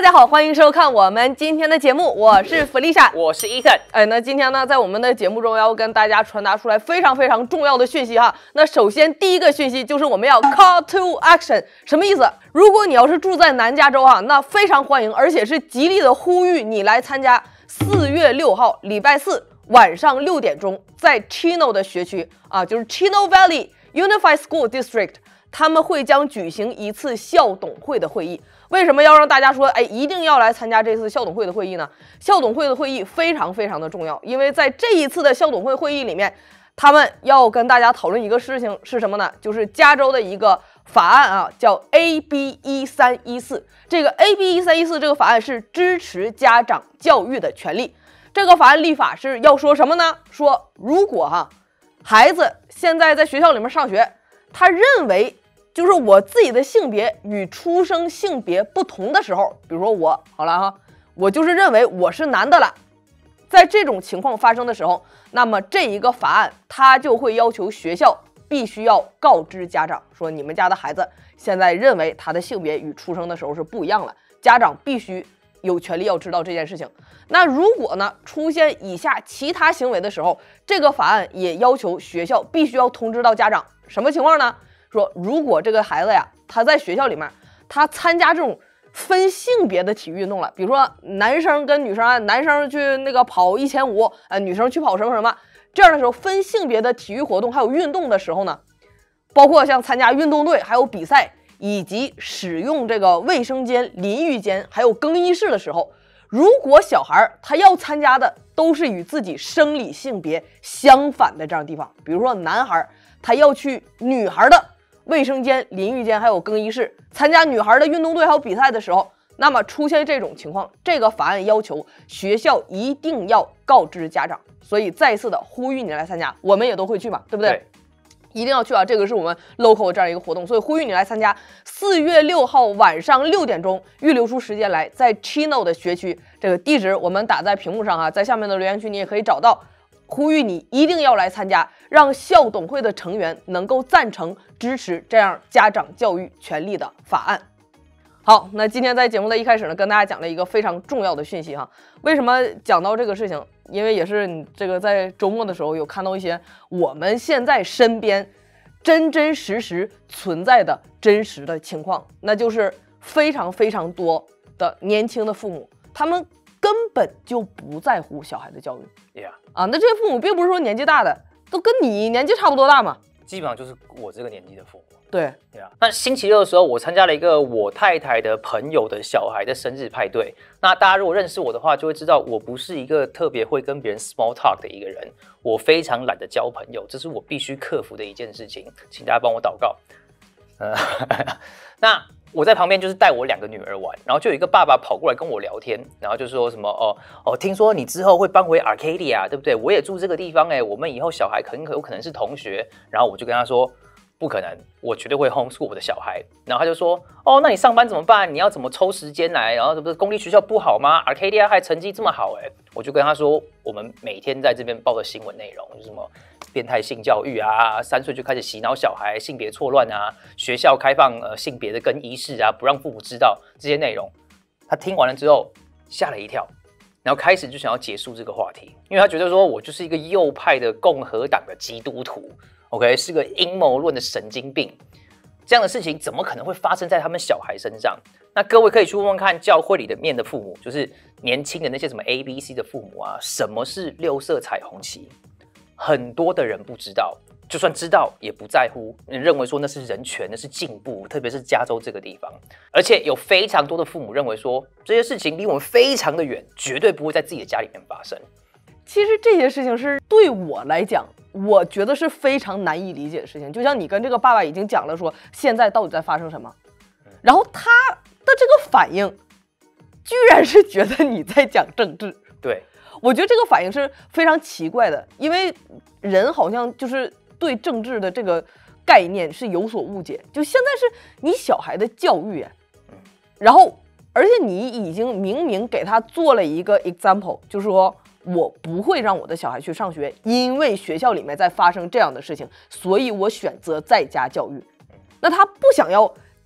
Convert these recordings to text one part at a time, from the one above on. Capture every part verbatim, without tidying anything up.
家好，欢迎收看我们今天的节目，我是弗丽莎， 我是 Ethan。 哎，那今天呢，在我们的节目中要跟大家传达出来非常非常重要的讯息哈。那首先第一个讯息就是我们要 call to action， 什么意思？如果你要是住在南加州哈，那非常欢迎，而且是极力的呼吁你来参加四月六号礼拜四晚上六点钟，在 Chino 的学区啊，就是 Chino Valley Unified School District， 他们会将举行一次校董会的会议。为什么要让大家说，哎，一定要来参加这次校董会的会议呢？校董会的会议非常非常的重要，因为在这一次的校董会会议里面，他们要跟大家讨论一个事情是什么呢？就是加州的一个法案啊，叫 A B 一三一四。这个 A B 一三一四这个法案是支持家长教育的权利。这个法案立法是要说什么呢？说如果哈孩子现在在学校里面上学，他认为就是我自己的性别与出生性别不同的时候，比如说我好了哈，我就是认为我是男的了，在这种情况发生的时候，那么这一个法案它就会要求学校必须要告知家长说，你们家的孩子现在认为他的性别与出生的时候是不一样了，家长必须有权利要知道这件事情。那如果呢出现以下其他行为的时候，这个法案也要求学校必须要通知到家长。什么情况呢？说如果这个孩子呀，他在学校里面他参加这种分性别的体育运动了，比如说男生跟女生啊，男生去那个跑一千五，呃，女生去跑什么什么，这样的时候分性别的体育活动还有运动的时候呢，包括像参加运动队还有比赛，以及使用这个卫生间、淋浴间还有更衣室的时候，如果小孩他要参加的都是与自己生理性别相反的这样的地方，比如说男孩他要去女孩的卫生间、淋浴间还有更衣室，参加女孩的运动队还有比赛的时候，那么出现这种情况，这个法案要求学校一定要告知家长。所以再次的呼吁你来参加，我们也都会去嘛，对不对？对，一定要去啊！这个是我们 local 这样一个活动，所以呼吁你来参加。四月六号晚上六点钟，预留出时间来，在 Chino 的学区，这个地址我们打在屏幕上啊，在下面的留言区你也可以找到。呼吁你一定要来参加，让校董会的成员能够赞成支持这样家长教育权利的法案。好，那今天在节目的一开始呢，跟大家讲了一个非常重要的讯息哈。为什么讲到这个事情？因为也是你这个在周末的时候有看到一些我们现在身边真真实实存在的真实的情况，那就是非常非常多的年轻的父母，他们根本就不在乎小孩的教育。 Yeah. 啊，那这些父母并不是说年纪大的，都跟你年纪差不多大嘛， 基本上就是我这个年纪的父母。 对， Yeah. 那星期六的时候，我参加了一个我太太的朋友的小孩的生日派对。那大家如果认识我的话，就会知道我不是一个特别会跟别人 small talk 的一个人，我非常懒得交朋友，这是我必须克服的一件事情，请大家帮我祷告。呃，那我在旁边就是带我两个女儿玩，然后就有一个爸爸跑过来跟我聊天，然后就说什么哦哦，听说你之后会搬回 Arcadia， 对不对？我也住这个地方哎，我们以后小孩很有可能是同学。然后我就跟他说，不可能，我绝对会 homeschool 我的小孩。然后他就说，哦，那你上班怎么办？你要怎么抽时间来？然后这不是公立学校不好吗 ？Arcadia 还成绩这么好哎，我就跟他说，我们每天在这边报的新闻内容就是什么变态性教育啊，三岁就开始洗脑小孩，性别错乱啊，学校开放呃性别的更衣室啊，不让父母知道这些内容。他听完了之后吓了一跳，然后开始就想要结束这个话题，因为他觉得说我就是一个右派的共和党的基督徒 ，OK， 是个阴谋论的神经病。这样的事情怎么可能会发生在他们小孩身上？那各位可以去问问看教会里的面的父母，就是年轻的那些什么 A B C 的父母啊，什么是六色彩虹旗？很多的人不知道，就算知道也不在乎，认为说那是人权，那是进步，特别是加州这个地方。而且有非常多的父母认为说这些事情离我们非常的远，绝对不会在自己的家里面发生。 其实这些事情是对我来讲，我觉得是非常难以理解的事情。就像你跟这个爸爸已经讲了说现在到底在发生什么，然后他的这个反应居然是觉得你在讲政治。 对， 我觉得这个反应是非常奇怪的，因为人好像就是对政治的这个概念是有所误解。就现在是你小孩的教育，然后而且你已经明明给他做了一个 example， 就是说我不会让我的小孩去上学，因为学校里面在发生这样的事情，所以我选择在家教育。那他不想要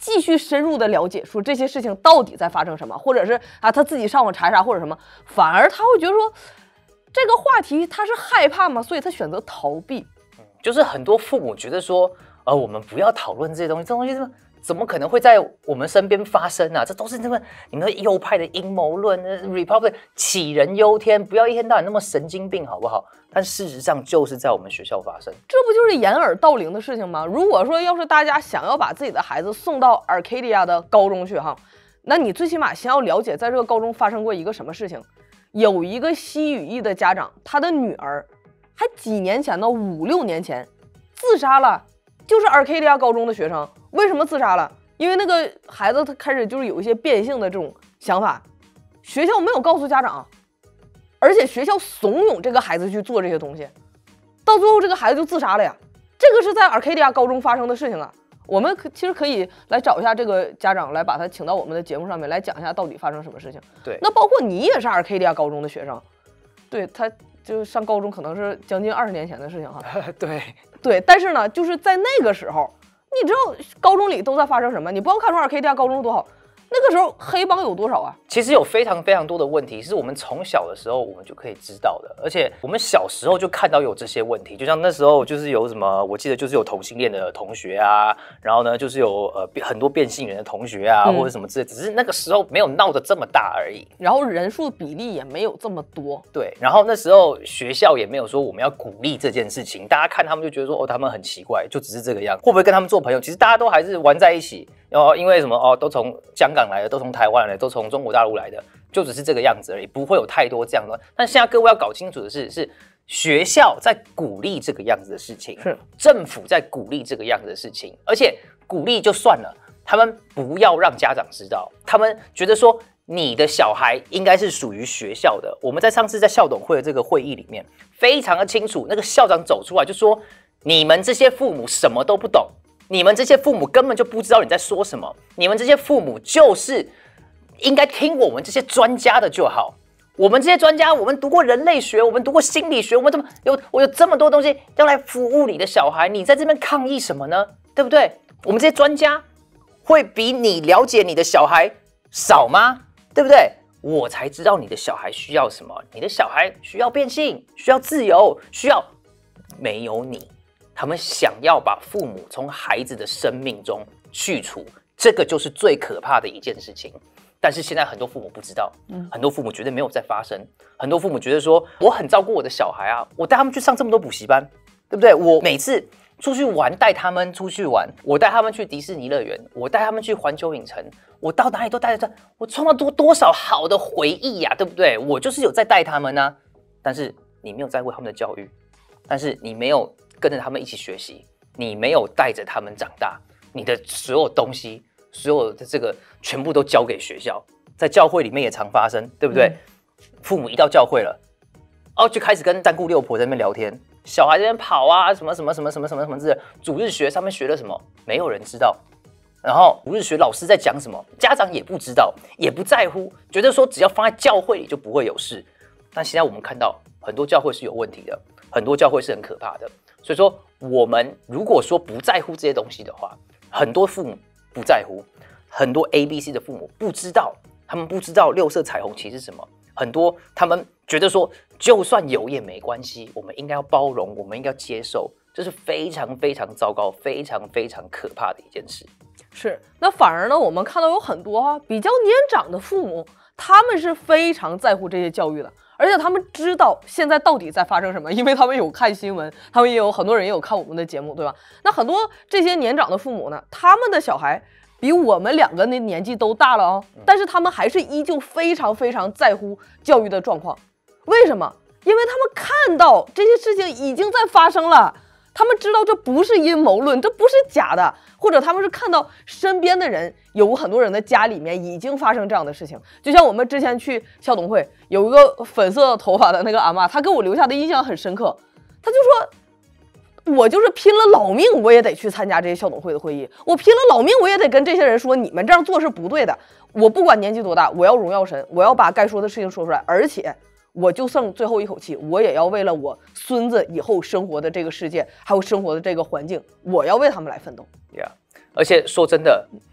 继续深入的了解，说这些事情到底在发生什么，或者是啊他自己上网查查或者什么，反而他会觉得说这个话题他是害怕吗？所以他选择逃避。 嗯，就是很多父母觉得说，呃，我们不要讨论这些东西，这东西怎么怎么可能会在我们身边发生啊？这都是那么你们右派的阴谋论 ，Republic 杞人忧天，不要一天到晚那么神经病好不好？但事实上就是在我们学校发生， 这不就是掩耳盗铃的事情吗？如果说要是大家想要把自己的孩子送到 Arcadia 的高中去哈，那你最起码先要了解在这个高中发生过一个什么事情。有一个西语裔的家长，他的女儿还几年前呢，五六年前自杀了，就是 Arcadia 高中的学生。为什么自杀了？因为那个孩子他开始就是有一些变性的这种想法，学校没有告诉家长。而且学校怂恿这个孩子去做这些东西，到最后这个孩子就自杀了呀。这个是在 Arcadia 高中发生的事情啊。我们可其实可以来找一下这个家长，来把他请到我们的节目上面来讲一下到底发生什么事情。 对， 那包括你也是 Arcadia 高中的学生，对，他就上高中可能是将近二十年前的事情哈。 对对，但是呢，就是在那个时候，你知道高中里都在发生什么？你不要看出 Arcadia 高中多好。那个时候黑帮有多少啊？ 其实有非常非常多的问题是我们从小的时候我们就可以知道的，而且我们小时候就看到有这些问题。就像那时候就是有什么，我记得就是有同性恋的同学啊，然后呢就是有呃很多变性人的同学啊，嗯、或者什么之类，只是那个时候没有闹得这么大而已。 然后人数比例也没有这么多。 对，然后那时候学校也没有说我们要鼓励这件事情，大家看他们就觉得说哦他们很奇怪，就只是这个样子。会不会跟他们做朋友？其实大家都还是玩在一起。哦，因为什么哦，都从香港来的，都从台湾来的，都从中国大陆来的，就只是这个样子而已，不会有太多这样的。但现在各位要搞清楚的是，是学校在鼓励这个样子的事情， 是政府在鼓励这个样子的事情，而且鼓励就算了，他们不要让家长知道，他们觉得说你的小孩应该是属于学校的。我们在上次在校董会的这个会议里面，非常的清楚，那个校长走出来就说，你们这些父母什么都不懂。你们这些父母根本就不知道你在说什么，你们这些父母就是应该听我们这些专家的就好。我们这些专家，我们读过人类学，我们读过心理学，我们怎么有我有这么多东西要来服务你的小孩？你在这边抗议什么呢？对不对？我们这些专家会比你了解你的小孩少吗？对不对？我才知道你的小孩需要什么。你的小孩需要变性，需要自由，需要没有你。他们想要把父母从孩子的生命中去除，这个就是最可怕的一件事情。但是现在很多父母不知道，嗯、很多父母觉得没有在发生，很多父母觉得说我很照顾我的小孩啊，我带他们去上这么多补习班，对不对？我每次出去玩，带他们出去玩，我带他们去迪士尼乐园，我带他们去环球影城，我到哪里都带着他，我创造多多少好的回忆呀、啊，对不对？我就是有在带他们啊，但是你没有在为他们的教育，但是你没有跟着他们一起学习，你没有带着他们长大，你的所有东西，所有的这个全部都交给学校，在教会里面也常发生，对不对？嗯、父母一到教会了，哦，就开始跟三姑六婆在那边聊天，小孩在那边跑啊，什么什么什么什么什么什么之类的，主日学上面学了什么，没有人知道。然后主日学老师在讲什么，家长也不知道，也不在乎，觉得说只要放在教会里就不会有事。但现在我们看到很多教会是有问题的，很多教会是很可怕的。所以说，我们如果说不在乎这些东西的话，很多父母不在乎，很多 A B C 的父母不知道，他们不知道六色彩虹旗是什么，很多他们觉得说，就算有也没关系，我们应该要包容，我们应该要接受，这是非常非常糟糕、非常非常可怕的一件事。 是，那反而呢，我们看到有很多啊比较年长的父母，他们是非常在乎这些教育的。而且他们知道现在到底在发生什么，因为他们有看新闻，他们也有很多人也有看我们的节目，对吧？那很多这些年长的父母呢，他们的小孩比我们两个的年纪都大了哦，但是他们还是依旧非常非常在乎教育的状况。为什么？因为他们看到这些事情已经在发生了，他们知道这不是阴谋论，这不是假的，或者他们是看到身边的人，有很多人的家里面已经发生这样的事情。就像我们之前去校董会，有一个粉色头发的那个阿嬷，她给我留下的印象很深刻。她就说，我就是拼了老命我也得去参加这些校董会的会议，我拼了老命我也得跟这些人说，你们这样做是不对的。我不管年纪多大，我要荣耀神，我要把该说的事情说出来，而且我就剩最后一口气，我也要为了我孙子以后生活的这个世界，还有生活的这个环境，我要为他们来奋斗。 Yeah. 而且说真的，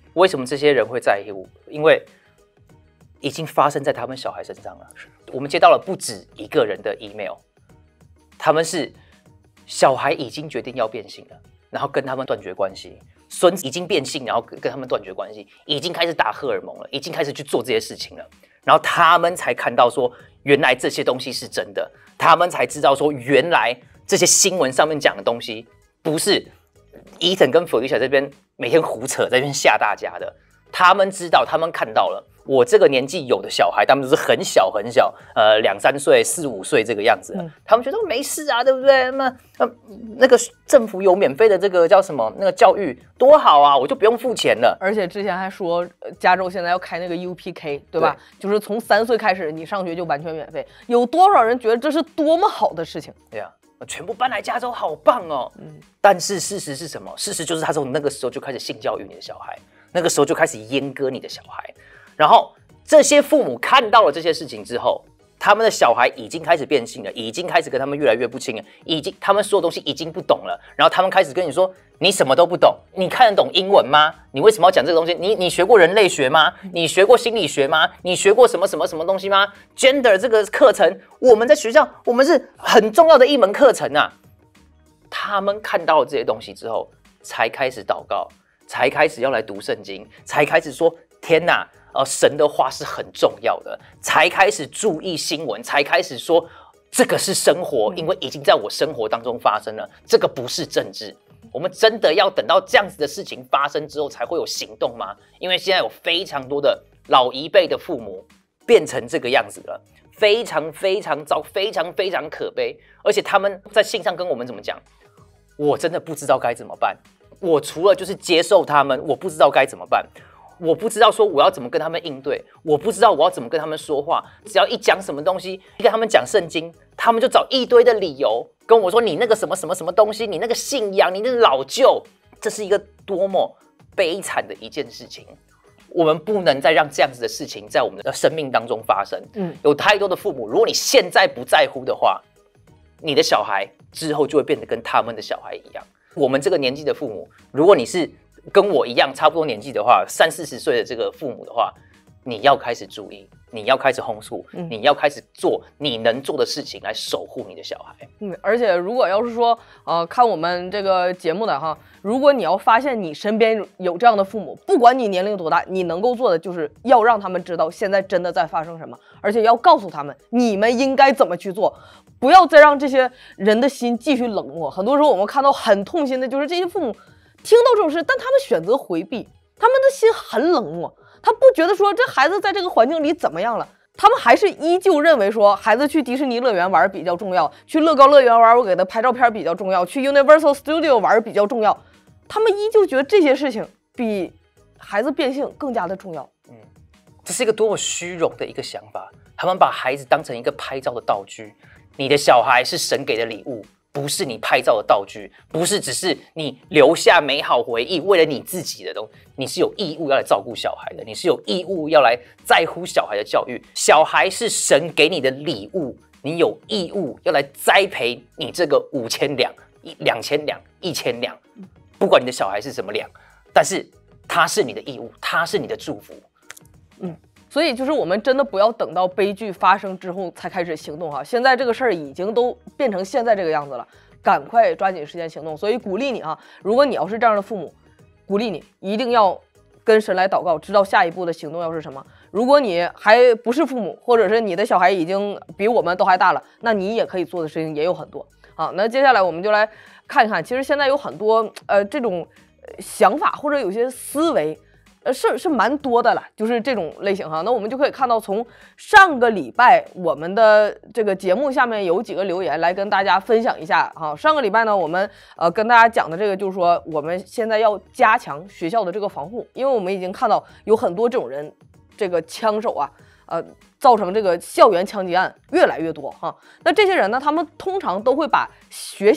为什么这些人会在乎？因为已经发生在他们小孩身上了。我们接到了不止一个人的 email， 他们是小孩已经决定要变性了，然后跟他们断绝关系。孙子已经变性，然后跟他们断绝关系，已经开始打荷尔蒙了，已经开始去做这些事情了。然后他们才看到说，原来这些东西是真的，他们才知道说，原来这些新闻上面讲的东西不是伊藤跟弗利莎这边每天胡扯，在这边吓大家的。他们知道，他们看到了。我这个年纪有的小孩，他们都是很小很小，呃，两三岁、四五岁这个样子、嗯，他们觉得没事啊，对不对？那呃，那个政府有免费的这个叫什么那个教育多好啊，我就不用付钱了。 而且之前还说，加州现在要开那个 U P K， 对吧？对，就是从三岁开始，你上学就完全免费。有多少人觉得这是多么好的事情？ 对呀、啊，全部搬来加州，好棒哦。嗯，但是事实是什么？事实就是他从那个时候就开始性教育你的小孩，那个时候就开始阉割你的小孩。然后这些父母看到了这些事情之后，他们的小孩已经开始变性了，已经开始跟他们越来越不亲了，已经他们所有东西已经不懂了。然后他们开始跟你说：“你什么都不懂，你看得懂英文吗？你为什么要讲这个东西？你你学过人类学吗？你学过心理学吗？你学过什么什么什么东西吗 ？Gender 这个课程，我们在学校我们是很重要的一门课程啊。”他们看到了这些东西之后，才开始祷告，才开始要来读圣经，才开始说：“天哪！”呃，神的话是很重要的，才开始注意新闻，才开始说这个是生活，因为已经在我生活当中发生了，这个不是政治。我们真的要等到这样子的事情发生之后才会有行动吗？因为现在有非常多的老一辈的父母变成这个样子了，非常非常糟，非常非常可悲。而且他们在信上跟我们怎么讲？我真的不知道该怎么办。我除了就是接受他们，我不知道该怎么办。我不知道说我要怎么跟他们应对，我不知道我要怎么跟他们说话。只要一讲什么东西，一跟他们讲圣经，他们就找一堆的理由跟我说：“你那个什么什么什么东西，你那个信仰，你那个老旧。”这是一个多么悲惨的一件事情。我们不能再让这样子的事情在我们的生命当中发生。嗯，有太多的父母，如果你现在不在乎的话，你的小孩之后就会变得跟他们的小孩一样。我们这个年纪的父母，如果你是跟我一样差不多年纪的话，三四十岁的这个父母的话，你要开始注意，你要开始homeschool，school，嗯，你要开始做你能做的事情来守护你的小孩。 嗯，而且如果要是说，呃，看我们这个节目的哈，如果你要发现你身边有这样的父母，不管你年龄多大，你能够做的就是要让他们知道现在真的在发生什么，而且要告诉他们你们应该怎么去做，不要再让这些人的心继续冷漠。很多时候我们看到很痛心的就是这些父母。听到这种事，但他们选择回避，他们的心很冷漠，他不觉得说这孩子在这个环境里怎么样了，他们还是依旧认为说孩子去迪士尼乐园玩比较重要，去乐高乐园玩我给他拍照片比较重要，去 Universal Studio 玩比较重要，他们依旧觉得这些事情比孩子变性更加的重要。 嗯，这是一个多么虚荣的一个想法，他们把孩子当成一个拍照的道具，你的小孩是神给的礼物，不是你拍照的道具，不是只是你留下美好回忆，为了你自己的东西，你是有义务要来照顾小孩的，你是有义务要来在乎小孩的教育。小孩是神给你的礼物，你有义务要来栽培你这个五千两、一两千两、一千两，不管你的小孩是什么两，但是他是你的义务，他是你的祝福。 嗯。所以就是我们真的不要等到悲剧发生之后才开始行动哈，现在这个事儿已经都变成现在这个样子了，赶快抓紧时间行动。所以鼓励你哈，如果你要是这样的父母，鼓励你一定要跟神来祷告，知道下一步的行动要是什么。如果你还不是父母，或者是你的小孩已经比我们都还大了，那你也可以做的事情也有很多。好，那接下来我们就来看一看，其实现在有很多呃这种想法或者有些思维。呃，是是蛮多的了，就是这种类型哈。那我们就可以看到，从上个礼拜我们的这个节目下面有几个留言来跟大家分享一下哈。上个礼拜呢，我们呃跟大家讲的这个就是说，我们现在要加强学校的这个防护，因为我们已经看到有很多这种人，这个枪手啊，呃，造成这个校园枪击案越来越多哈。那这些人呢，他们通常都会把学校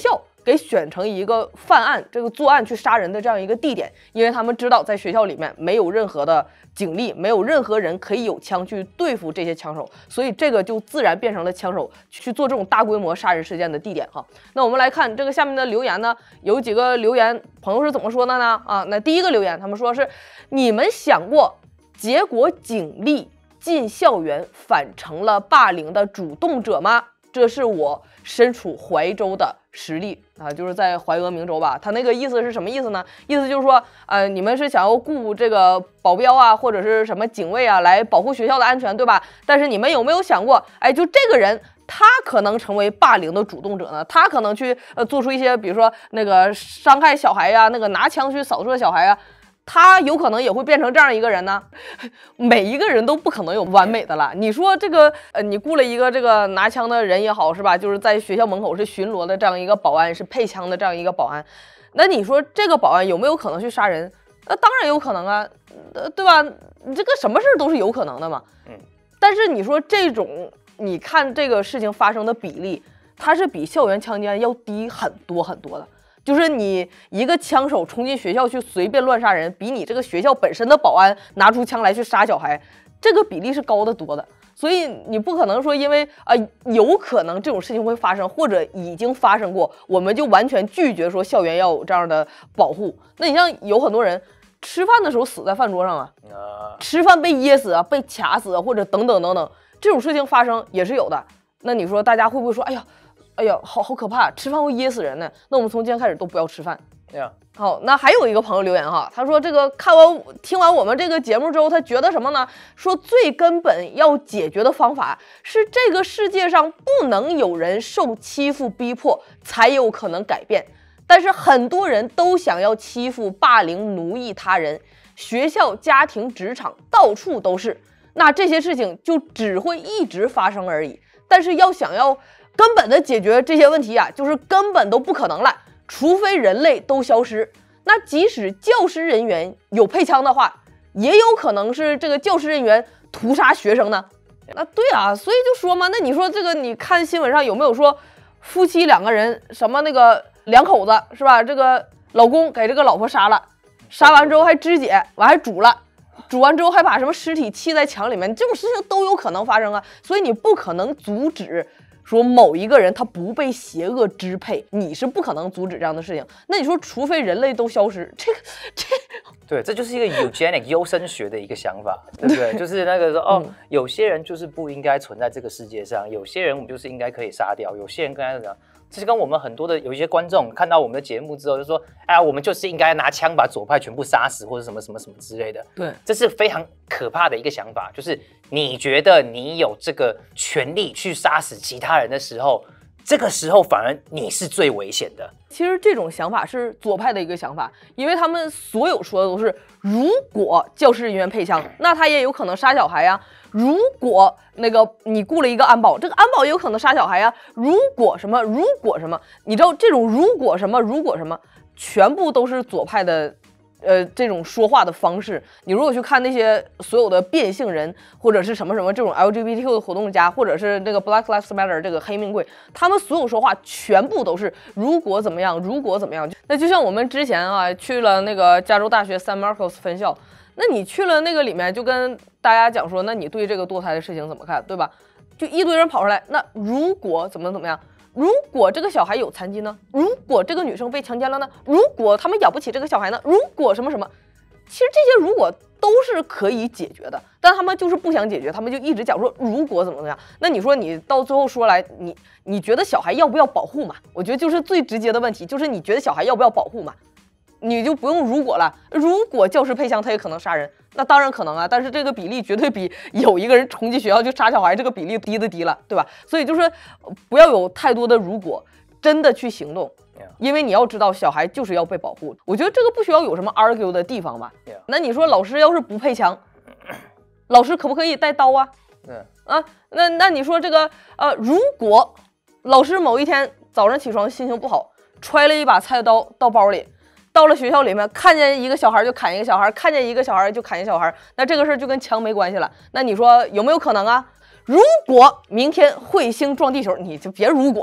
给选成一个犯案这个作案去杀人的这样一个地点，因为他们知道在学校里面没有任何的警力，没有任何人可以有枪去对付这些枪手，所以这个就自然变成了枪手去做这种大规模杀人事件的地点哈。那我们来看这个下面的留言呢，有几个留言朋友是怎么说的呢？啊，那第一个留言他们说是你们想过，结果警力进校园反成了霸凌的主动者吗？这是我身处怀州的实例啊，就是在怀俄明州吧。他那个意思是什么意思呢？意思就是说，呃，你们是想要雇这个保镖啊，或者是什么警卫啊，来保护学校的安全，对吧？但是你们有没有想过，哎，就这个人，他可能成为霸凌的主动者呢？他可能去呃做出一些，比如说那个伤害小孩呀、啊，那个拿枪去扫射小孩啊。他有可能也会变成这样一个人呢，每一个人都不可能有完美的了。你说这个，呃，你雇了一个这个拿枪的人也好，是吧？就是在学校门口是巡逻的这样一个保安，是配枪的这样一个保安。那你说这个保安有没有可能去杀人？那当然有可能啊，呃，对吧？你这个什么事都是有可能的嘛。嗯。但是你说这种，你看这个事情发生的比例，它是比校园枪击案要低很多很多的。就是你一个枪手冲进学校去随便乱杀人，比你这个学校本身的保安拿出枪来去杀小孩，这个比例是高得多的。所以你不可能说因为啊、呃、有可能这种事情会发生，或者已经发生过，我们就完全拒绝说校园要有这样的保护。那你像有很多人吃饭的时候死在饭桌上啊，吃饭被噎死啊，被卡死啊，或者等等等等，这种事情发生也是有的。那你说大家会不会说，哎呀？哎呀，好好可怕！吃饭会噎死人呢。那我们从今天开始都不要吃饭。 对呀。 好，那还有一个朋友留言哈，他说这个看完听完我们这个节目之后，他觉得什么呢？说最根本要解决的方法是这个世界上不能有人受欺负逼迫，才有可能改变。但是很多人都想要欺负、霸凌、奴役他人，学校、家庭、职场到处都是。那这些事情就只会一直发生而已。但是要想要根本的解决这些问题啊，就是根本都不可能了，除非人类都消失。那即使教师人员有配枪的话，也有可能是这个教师人员屠杀学生呢。那对啊，所以就说嘛，那你说这个，你看新闻上有没有说夫妻两个人什么那个两口子是吧？这个老公给这个老婆杀了，杀完之后还肢解，完还煮了。煮完之后还把什么尸体砌在墙里面，这种事情都有可能发生啊，所以你不可能阻止说某一个人他不被邪恶支配，你是不可能阻止这样的事情。那你说，除非人类都消失，这个这对，这就是一个 eugenic 优生学的一个想法，对不对？就是那个说哦，嗯、有些人就是不应该存在这个世界上，有些人我们就是应该可以杀掉，有些人该怎样？这是跟我们很多的有一些观众看到我们的节目之后就说，哎，我们就是应该拿枪把左派全部杀死，或者什么什么什么之类的。 对， 这是非常可怕的一个想法，就是你觉得你有这个权利去杀死其他人的时候，这个时候反而你是最危险的。 其实这种想法是左派的一个想法，因为他们所有说的都是，如果教师人员配枪，那他也有可能杀小孩呀。如果那个你雇了一个安保，这个安保也有可能杀小孩呀。如果什么，如果什么，你知道这种如果什么，如果什么，全部都是左派的。呃，这种说话的方式，你如果去看那些所有的变性人，或者是什么什么这种 L G B T Q 的活动家，或者是这个 Black Lives Matter 这个黑命贵，他们所有说话全部都是如果怎么样，如果怎么样。那就像我们之前啊去了那个加州大学 San Marcos 分校，那你去了那个里面，就跟大家讲说，那你对这个堕胎的事情怎么看，对吧？就一堆人跑出来，那如果怎么怎么样。如果这个小孩有残疾呢？如果这个女生被强奸了呢？如果他们养不起这个小孩呢？如果什么什么？其实这些如果都是可以解决的，但他们就是不想解决，他们就一直讲说如果怎么怎么样。那你说你到最后说来，你你觉得小孩要不要保护嘛？我觉得就是最直接的问题，就是你觉得小孩要不要保护嘛？你就不用如果了。如果教师配枪，他也可能杀人，那当然可能啊，但是这个比例绝对比有一个人冲进学校去杀小孩这个比例低的低了，对吧？所以就是不要有太多的如果，真的去行动，因为你要知道小孩就是要被保护。我觉得这个不需要有什么 argue 的地方吧。那你说老师要是不配枪，老师可不可以带刀啊？啊，那那你说这个呃，如果老师某一天早上起床心情不好，揣了一把菜刀到包里。到了学校里面，看见一个小孩就砍一个小孩，看见一个小孩就砍一个小孩，那这个事儿就跟枪没关系了。那你说有没有可能啊？如果明天彗星撞地球，你就别如果了，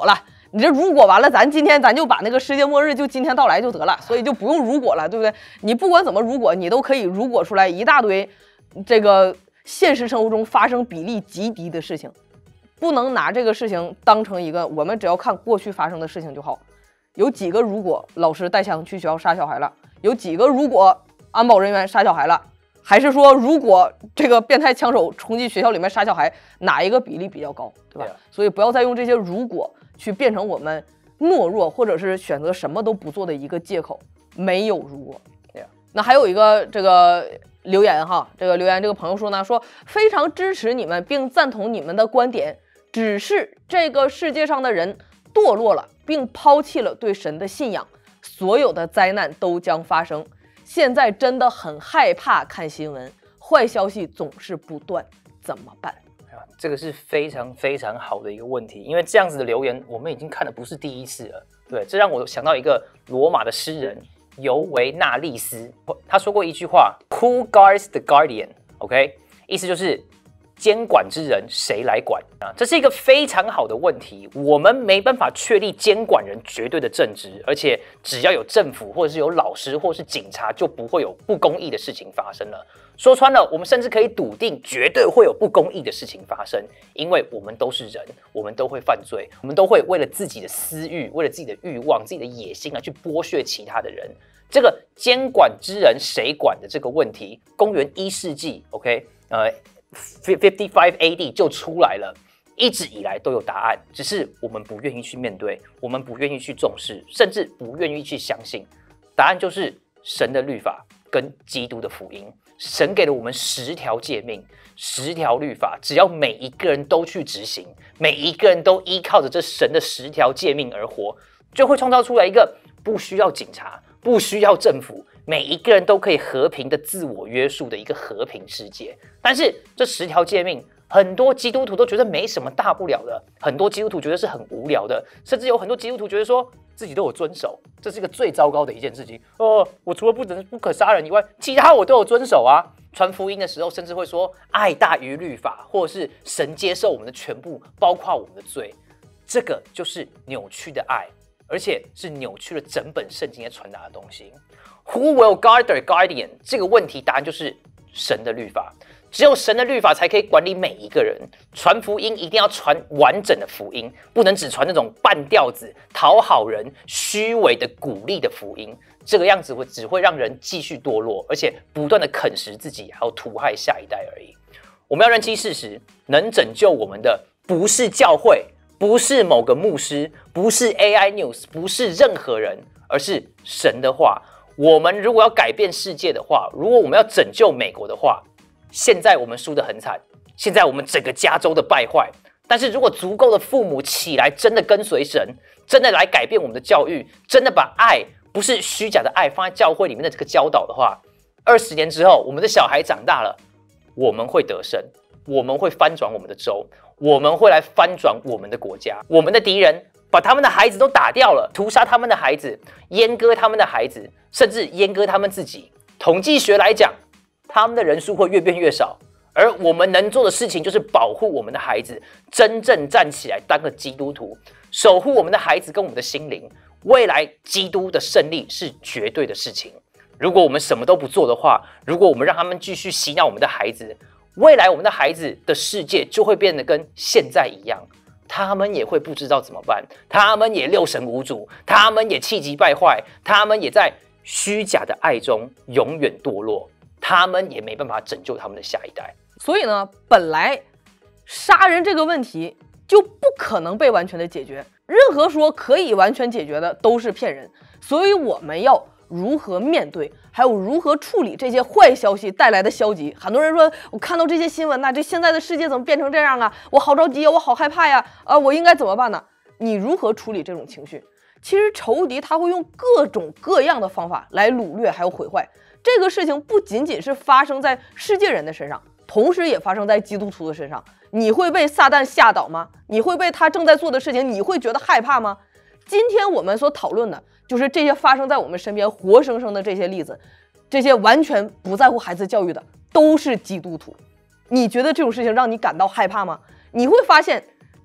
你这如果完了，咱今天咱就把那个世界末日就今天到来就得了，所以就不用如果了，对不对？你不管怎么如果，你都可以如果出来一大堆这个现实生活中发生比例极低的事情，不能拿这个事情当成一个我们只要看过去发生的事情就好。有几个如果老师带枪去学校杀小孩了？有几个如果安保人员杀小孩了？还是说如果这个变态枪手冲进学校里面杀小孩，哪一个比例比较高，对吧？ Yeah. 所以不要再用这些如果去变成我们懦弱或者是选择什么都不做的一个借口。没有如果。 Yeah. 那还有一个这个留言哈，这个留言这个朋友说呢，说非常支持你们并赞同你们的观点，只是这个世界上的人堕落了，并抛弃了对神的信仰，所有的灾难都将发生。现在真的很害怕看新闻，坏消息总是不断，怎么办？ 这个是非常非常好的一个问题，因为这样子的留言我们已经看的不是第一次了。对，这让我想到一个罗马的诗人尤维纳利斯，他说过一句话 ：“Who guards the guardian？” OK， 意思就是监管之人谁来管啊？这是一个非常好的问题。我们没办法确立监管人绝对的正直，而且只要有政府或者是有老师或是警察，就不会有不公义的事情发生了。说穿了，我们甚至可以笃定，绝对会有不公义的事情发生，因为我们都是人，我们都会犯罪，我们都会为了自己的私欲，为了自己的欲望、自己的野心来去剥削其他的人。这个监管之人谁管的这个问题，公元一世纪 ，OK， 呃。五十五 A D 就出来了，一直以来都有答案，只是我们不愿意去面对，我们不愿意去重视，甚至不愿意去相信。答案就是神的律法跟基督的福音。神给了我们十条诫命，十条律法，只要每一个人都去执行，每一个人都依靠着这神的十条诫命而活，就会创造出来一个不需要警察、不需要政府，每一个人都可以和平的自我约束的一个和平世界。但是这十条诫命，很多基督徒都觉得没什么大不了的，很多基督徒觉得是很无聊的，甚至有很多基督徒觉得说自己都有遵守，这是一个最糟糕的一件事情。哦，我除了不能不可杀人以外，其他我都有遵守啊。传福音的时候，甚至会说爱大于律法，或者是神接受我们的全部，包括我们的罪。这个就是扭曲的爱，而且是扭曲了整本圣经在传达的东西。Who will guard their guardian？ 这个问题答案就是神的律法。只有神的律法才可以管理每一个人。传福音一定要传完整的福音，不能只传那种半吊子、讨好人、虚伪的鼓励的福音。这个样子会只会让人继续堕落，而且不断的啃食自己，还有毒害下一代而已。我们要认清事实，能拯救我们的不是教会，不是某个牧师，不是 A I News， 不是任何人，而是神的话。我们如果要改变世界的话，如果我们要拯救美国的话，现在我们输得很惨，现在我们整个加州的败坏。但是如果足够的父母起来，真的跟随神，真的来改变我们的教育，真的把爱，不是虚假的爱，放在教会里面的这个教导的话，二十年之后，我们的小孩长大了，我们会得胜，我们会翻转我们的州，我们会来翻转我们的国家。我们的敌人把他们的孩子都打掉了，屠杀他们的孩子，阉割他们的孩子，甚至阉割他们自己。统计学来讲，他们的人数会越变越少，而我们能做的事情就是保护我们的孩子，真正站起来当个基督徒，守护我们的孩子跟我们的心灵。未来基督的胜利是绝对的事情。如果我们什么都不做的话，如果我们让他们继续洗脑我们的孩子，未来我们的孩子的世界就会变得跟现在一样，他们也会不知道怎么办，他们也六神无主，他们也气急败坏，他们也在虚假的爱中永远堕落，他们也没办法拯救他们的下一代。 所以呢，本来杀人这个问题就不可能被完全的解决，任何说可以完全解决的都是骗人。所以我们要如何面对，还有如何处理这些坏消息带来的消极。很多人说，我看到这些新闻呐、啊，这现在的世界怎么变成这样啊？我好着急啊，我好害怕呀！啊，我应该怎么办呢？你如何处理这种情绪？其实仇敌他会用各种各样的方法来掳掠还有毁坏。这个事情不仅仅是发生在世界人的身上，同时也发生在基督徒的身上。你会被撒旦吓倒吗？你会被他正在做的事情，你会觉得害怕吗？今天我们所讨论的就是这些发生在我们身边活生生的这些例子，这些完全不在乎孩子教育的都是基督徒。你觉得这种事情让你感到害怕吗？你会发现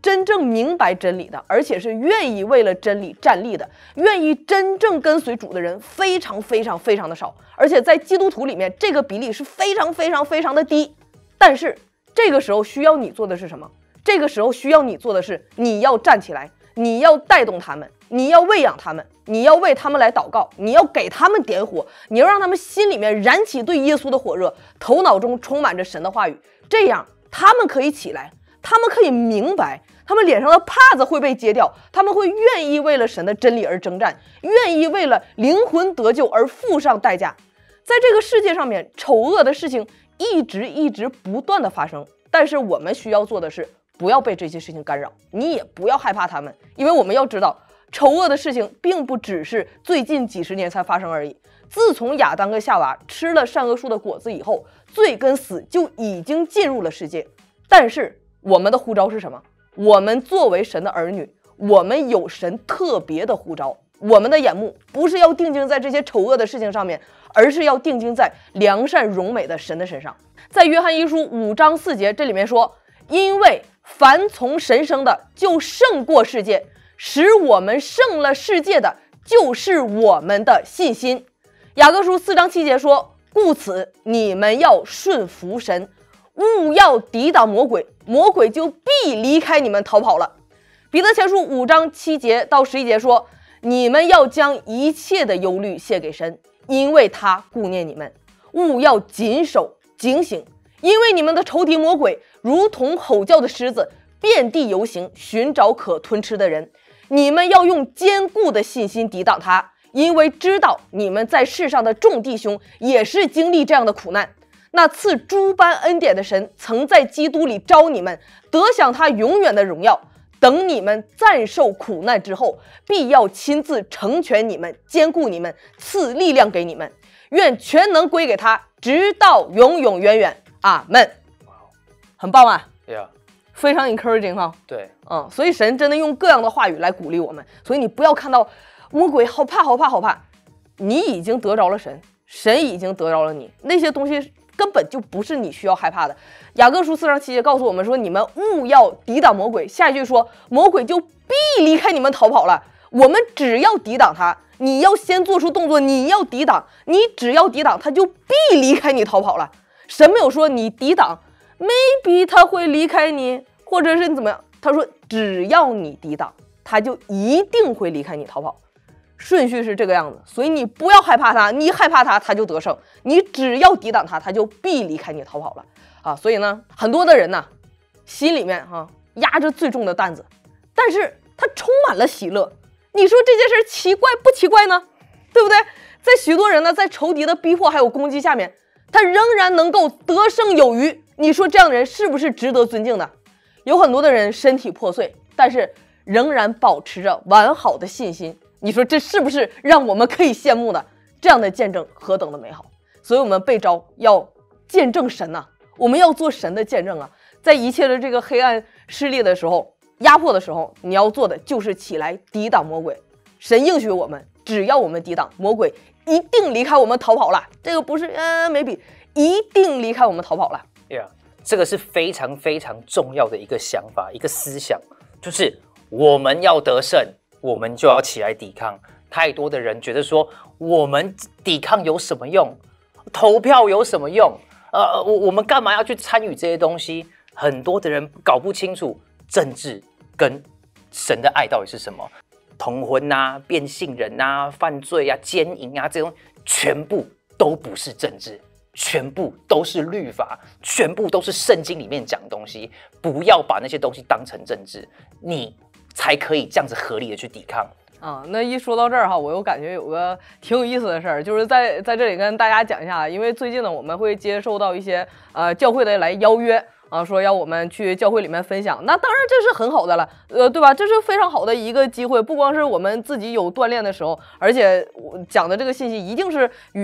真正明白真理的，而且是愿意为了真理站立的，愿意真正跟随主的人非常非常非常的少，而且在基督徒里面这个比例是非常非常非常的低。但是这个时候需要你做的是什么？这个时候需要你做的是，你要站起来，你要带动他们，你要喂养他们，你要为他们来祷告，你要给他们点火，你要让他们心里面燃起对耶稣的火热，头脑中充满着神的话语，这样他们可以起来，他们可以明白，他们脸上的帕子会被揭掉，他们会愿意为了神的真理而征战，愿意为了灵魂得救而付上代价。在这个世界上面，丑恶的事情一直一直不断的发生，但是我们需要做的是不要被这些事情干扰，你也不要害怕他们，因为我们要知道，丑恶的事情并不只是最近几十年才发生而已。自从亚当跟夏娃吃了善恶树的果子以后，罪跟死就已经进入了世界。但是我们的呼召是什么？我们作为神的儿女，我们有神特别的呼召，我们的眼目不是要定睛在这些丑恶的事情上面，而是要定睛在良善荣美的神的身上。在约翰一书五章四节，这里面说，因为凡从神生的就胜过世界，使我们胜了世界的就是我们的信心。雅各书四章七节说，故此你们要顺服神，勿要抵挡魔鬼，魔鬼就必离开你们逃跑了。彼得前书五章七节到十一节说，你们要将一切的忧虑卸给神，因为他顾念你们。勿要谨守警醒，因为你们的仇敌魔鬼如同吼叫的狮子，遍地游行，寻找可吞吃的人。你们要用坚固的信心抵挡他，因为知道你们在世上的众弟兄也是经历这样的苦难。那赐诸般恩典的神曾在基督里招你们，得享他永远的荣耀。等你们暂受苦难之后，必要亲自成全你们，坚固你们，赐力量给你们。愿全能归给他，直到永永远远。阿们。很棒啊 Yeah. 非常 encouraging 哈。 对， 嗯，所以神真的用各样的话语来鼓励我们。所以你不要看到魔鬼好怕好怕好怕，你已经得着了神，神已经得着了你，那些东西根本就不是你需要害怕的。雅各书四章七节告诉我们说，你们勿要抵挡魔鬼。下一句说，魔鬼就必离开你们逃跑了。我们只要抵挡他，你要先做出动作，你要抵挡，你只要抵挡，他就必离开你逃跑了。神没有说你抵挡 maybe 他会离开你，或者是你怎么样，他说只要你抵挡，他就一定会离开你逃跑。顺序是这个样子，所以你不要害怕他，你害怕他他就得胜，你只要抵挡他，他就必离开你逃跑了啊！所以呢，很多的人呢，心里面哈、啊、压着最重的担子，但是他充满了喜乐。你说这件事奇怪不奇怪呢？对不对？在许多人呢，在仇敌的逼迫还有攻击下面，他仍然能够得胜有余。你说这样的人是不是值得尊敬的？有很多的人身体破碎，但是仍然保持着完好的信心。你说这是不是让我们可以羡慕的？这样的见证何等的美好！所以我们被召要见证神呐、啊，我们要做神的见证啊！在一切的这个黑暗势力的时候、压迫的时候，你要做的就是起来抵挡魔鬼。神应许我们，只要我们抵挡魔鬼，一定离开我们逃跑了。这个不是呃 maybe 一定离开我们逃跑了。 Yeah， 这个是非常非常重要的一个想法，一个思想，就是我们要得胜，我们就要起来抵抗。太多的人觉得说，我们抵抗有什么用？投票有什么用？呃，我我们干嘛要去参与这些东西？很多的人搞不清楚政治跟神的爱到底是什么。同婚啊、变性人啊、犯罪啊、奸淫啊，这种全部都不是政治，全部都是律法，全部都是圣经里面讲的东西。不要把那些东西当成政治，你才可以这样子合理的去抵抗。 啊，那一说到这儿哈，我又感觉有个挺有意思的事儿，就是在在这里跟大家讲一下，因为最近呢，我们会接受到一些呃教会的来邀约。啊，说要我们去教会里面分享，那当然这是很好的了，呃，对吧？这是非常好的一个机会，不光是我们自己有锻炼的时候，而且我讲的这个信息一定是与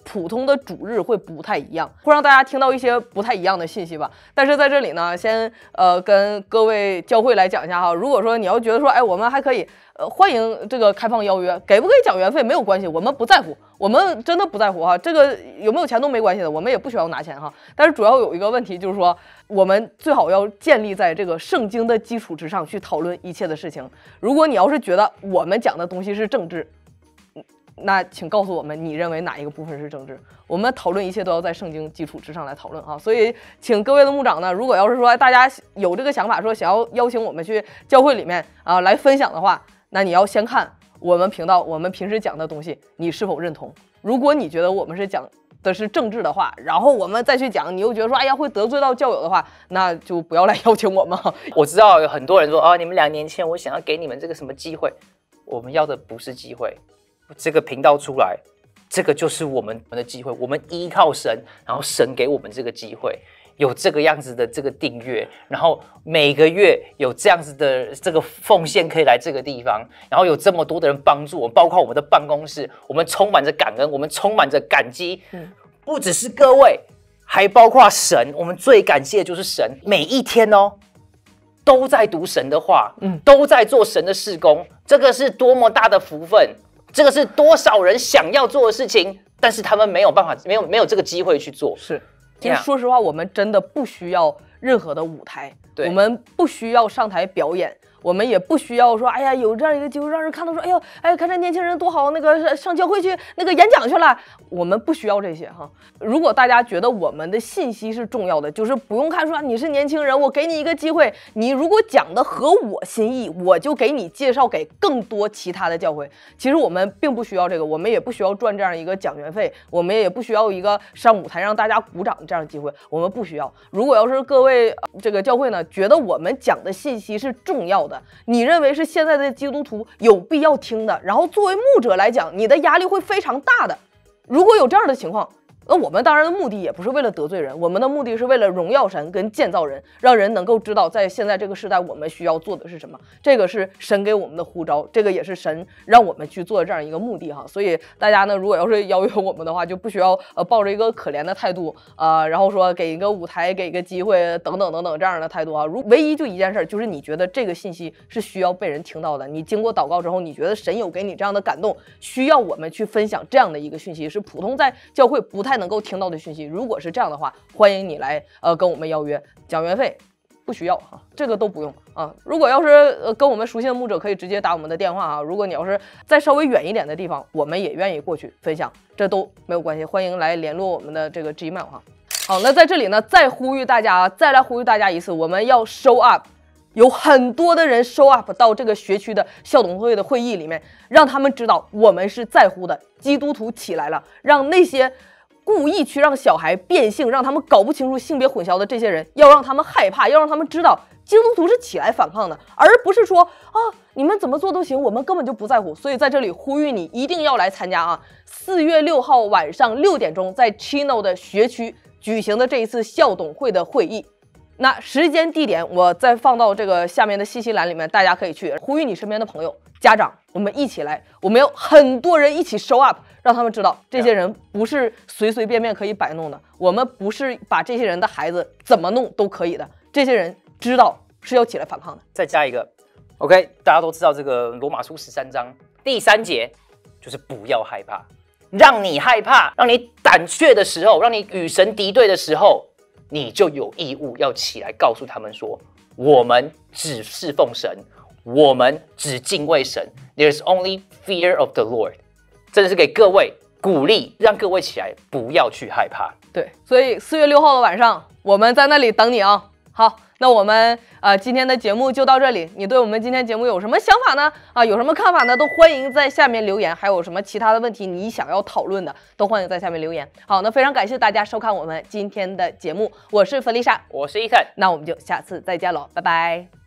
普通的主日会不太一样，会让大家听到一些不太一样的信息吧。但是在这里呢，先呃跟各位教会来讲一下哈，如果说你要觉得说，哎，我们还可以呃欢迎这个开放邀约，给不给讲员费没有关系，我们不在乎，我们真的不在乎哈，这个有没有钱都没关系的，我们也不需要拿钱哈。但是主要有一个问题就是说，我们最好要建立在这个圣经的基础之上去讨论一切的事情。如果你要是觉得我们讲的东西是政治，那请告诉我们，你认为哪一个部分是政治？我们讨论一切都要在圣经基础之上来讨论啊！所以，请各位的牧长呢，如果要是说大家有这个想法，说想要邀请我们去教会里面啊来分享的话，那你要先看我们频道我们平时讲的东西，你是否认同？如果你觉得我们是讲的是政治的话，然后我们再去讲，你又觉得说哎呀会得罪到教友的话，那就不要来邀请我们哈。 我知道有很多人说啊，你们两年前我想要给你们这个什么机会，我们要的不是机会。这个频道出来，这个就是我们的机会。我们依靠神，然后神给我们这个机会，有这个样子的这个订阅，然后每个月有这样子的这个奉献可以来这个地方，然后有这么多的人帮助我，包括我们的办公室，我们充满着感恩，我们充满着感激。嗯，不只是各位，还包括神。我们最感谢的就是神，每一天哦。都在读神的话，嗯，都在做神的事工，这个是多么大的福分。这个是多少人想要做的事情，但是他们没有办法，没有没有这个机会去做。 是，其实说实话，我们真的不需要任何的舞台，我们不需要上台表演。我们也不需要说，哎呀，有这样一个机会让人看到说，哎呦，哎，看这年轻人多好，那个上教会去那个演讲去了。我们不需要这些哈。如果大家觉得我们的信息是重要的，就是不用看说你是年轻人，我给你一个机会，你如果讲的合我心意，我就给你介绍给更多其他的教会。其实我们并不需要这个，我们也不需要赚这样一个讲员费，我们也不需要一个上舞台让大家鼓掌这样的机会，我们不需要。如果要是各位、呃、这个教会呢，觉得我们讲的信息是重要的，你认为是现在的基督徒有必要听的，然后作为牧者来讲，你的压力会非常大的。如果有这样的情况，那我们当然的目的也不是为了得罪人，我们的目的是为了荣耀神跟建造人，让人能够知道在现在这个时代我们需要做的是什么。这个是神给我们的呼召，这个也是神让我们去做这样一个目的哈。所以大家呢，如果要是邀约我们的话，就不需要呃抱着一个可怜的态度啊、呃，然后说给一个舞台、给一个机会等等等等这样的态度啊。如唯一就一件事，就是你觉得这个信息是需要被人听到的，你经过祷告之后，你觉得神有给你这样的感动，需要我们去分享这样的一个讯息，是普通在教会不太能够听到的讯息。如果是这样的话，欢迎你来呃跟我们邀约，讲员费不需要哈，这个都不用啊。如果要是呃跟我们熟悉的牧者，可以直接打我们的电话啊。如果你要是在稍微远一点的地方，我们也愿意过去分享，这都没有关系。欢迎来联络我们的这个 Gmail 哈。好，那在这里呢，再呼吁大家啊，再来呼吁大家一次，我们要 show up。有很多的人 show up 到这个学区的校董会的会议里面，让他们知道我们是在乎的，基督徒起来了，让那些故意去让小孩变性，让他们搞不清楚性别混淆的这些人，要让他们害怕，要让他们知道基督徒是起来反抗的，而不是说啊你们怎么做都行，我们根本就不在乎。所以在这里呼吁你一定要来参加啊！四月六号晚上六点钟，在 Chino 的学区举行的这一次校董会的会议。那时间地点我再放到这个下面的信息栏里面，大家可以去。呼吁你身边的朋友、家长，我们一起来，我们有很多人一起 show up， 让他们知道这些人不是随随便便可以摆弄的，我们不是把这些人的孩子怎么弄都可以的，这些人知道是要起来反抗的。 再加一个 OK， 大家都知道这个罗马书十三章第三节就是不要害怕，让你害怕，让你胆怯的时候，让你与神敌对的时候，你就有义务要起来告诉他们说，我们只侍奉神，我们只敬畏神。There's only fear of the Lord。真的是给各位鼓励，让各位起来，不要去害怕。 对，所以四月六号的晚上，我们在那里等你啊。好，那我们呃今天的节目就到这里。你对我们今天节目有什么想法呢？啊，有什么看法呢？都欢迎在下面留言。还有什么其他的问题你想要讨论的，都欢迎在下面留言。好，那非常感谢大家收看我们今天的节目，我是弗丽莎， 我是伊森， 那我们就下次再见喽，拜拜。